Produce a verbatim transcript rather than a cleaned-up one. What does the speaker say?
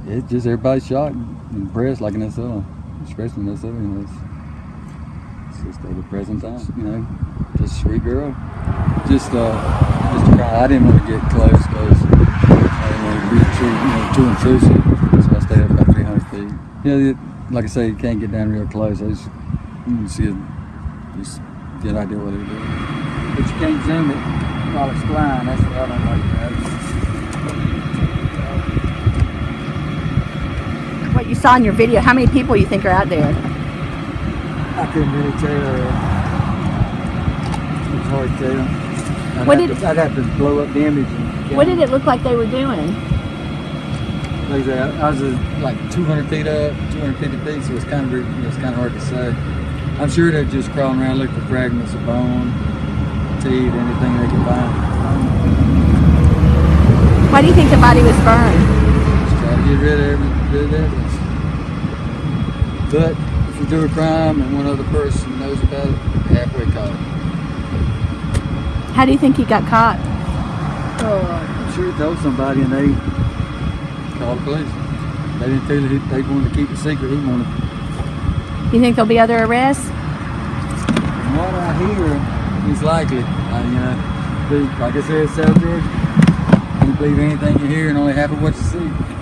it's just everybody's shocked and impressed, like in this other, especially in this other, you know, it's, it's just at the present time, you know, just a sweet girl. Just, uh, just a cry. I didn't want to get close because I didn't want to be too, you know, too intrusive, so I stayed up about three hundred feet. You know, it, like I say, you can't get down real close. I just, you can see it, just get an idea what it is. But you can't zoom it while it's flying. That's what I don't like about it. What you saw in your video, how many people you think are out there? I couldn't really tell. It's hard to tell. I'd, what have did, to, I'd have to blow up the image. And, what did it look like they were doing? Like I said, I was uh, like two hundred feet up, two hundred fifty feet, so it's kind of you know, it's kind of hard to say. I'm sure they're just crawling around looking for fragments of bone, teeth, anything they can find. Why do you think the body was burned? Just try to get rid of every bit of evidence. But if you do a crime and one other person knows about it, you're halfway caught. How do you think he got caught? Oh, I'm sure he told somebody and they called the police. They didn't feel it. They wanted to keep it secret. He wanted. You think there'll be other arrests? From what I hear, it's likely. Uh, you know, like I said, South Georgia, you can believe anything you hear and only half of what you see.